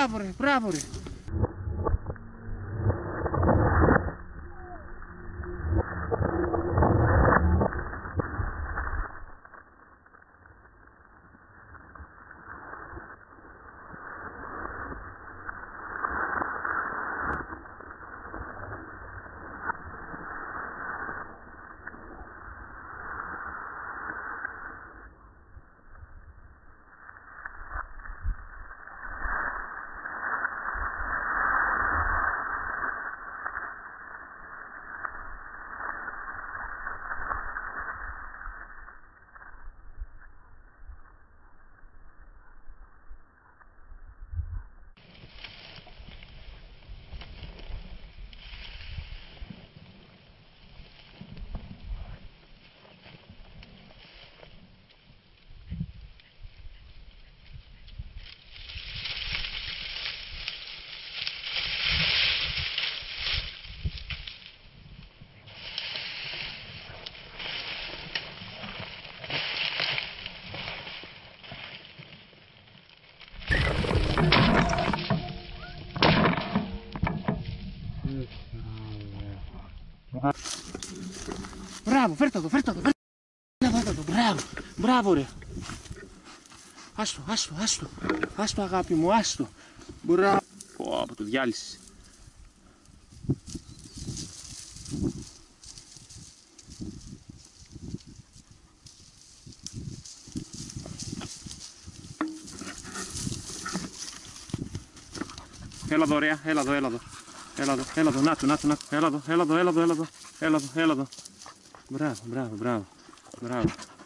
Μπράβο ρε, μπράβο ρε. Μπράβο, φέρτα το, φέρτα το, φέρτα το, μπράβο, μπράβο ρε. Άστο, άστο, άστο, άστο αγάπη μου, άστο. Μπράβο. Πω, από το διάλυσες. Έλα εδώ ωραία, έλα εδώ, έλα εδώ. Έλα εδώ, έλα εδώ, να του, να του, να του. Έλα εδώ, έλα εδώ, έλα εδώ, έλα εδώ. Έλα εδώ, έλα εδώ. Μπράβο, μπράβο, μπράβο. Μπράβο.